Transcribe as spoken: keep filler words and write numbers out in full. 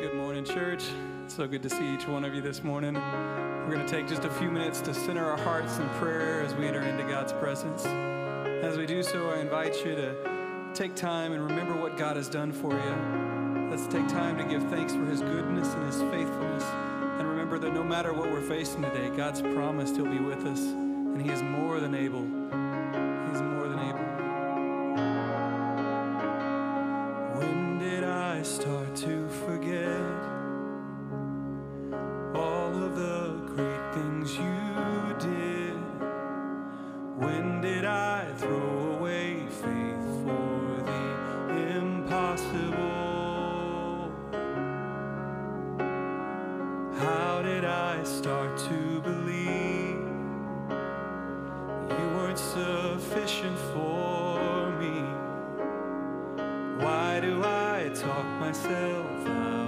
Good morning, church. It's so good to see each one of you this morning. We're going to take just a few minutes to center our hearts in prayer as we enter into God's presence. As we do so, I invite you to take time and remember what God has done for you. Let's take time to give thanks for His goodness and His faithfulness. And remember that no matter what we're facing today, God's promised He'll be with us, and He is more than able. He's more than able. When did I start to forget all of the great things you did? When did I throw away faith for the impossible? How did I start to believe you weren't sufficient for me? Why do I talk myself out